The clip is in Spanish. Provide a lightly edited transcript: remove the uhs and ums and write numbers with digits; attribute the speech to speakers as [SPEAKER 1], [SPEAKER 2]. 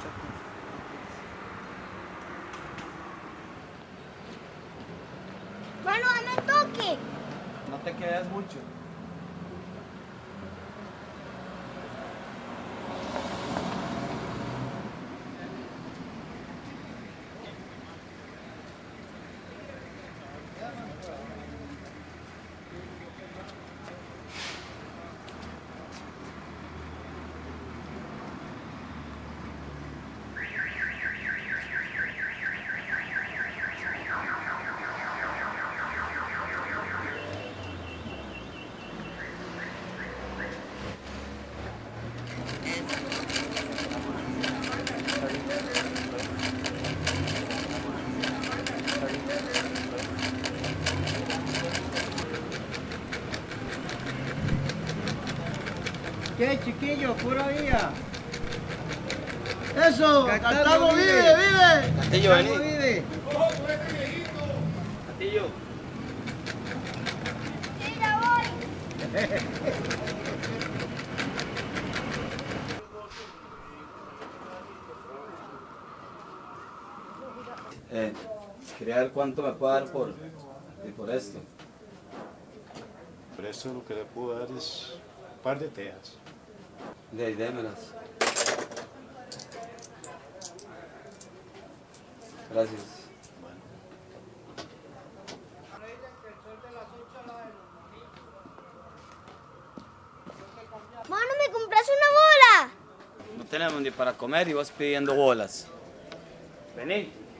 [SPEAKER 1] Mano, dame un toque.
[SPEAKER 2] No te quedes mucho.
[SPEAKER 3] ¿Qué, chiquillo? Pura vida. Eso,
[SPEAKER 2] Cartago
[SPEAKER 3] vive, vive.
[SPEAKER 2] Castillo,
[SPEAKER 3] Cartago
[SPEAKER 2] vení.
[SPEAKER 3] vive.
[SPEAKER 2] Castillo.
[SPEAKER 1] Sí, ya voy.
[SPEAKER 2] Quería ver cuánto me puede dar por esto.
[SPEAKER 4] Por eso lo que le puedo dar es un par de tejas.
[SPEAKER 2] De ahí, démelas. Gracias.
[SPEAKER 4] Bueno.
[SPEAKER 1] Mano, ¿me compras una bola?
[SPEAKER 2] No tenemos ni para comer y vas pidiendo bolas. Vení.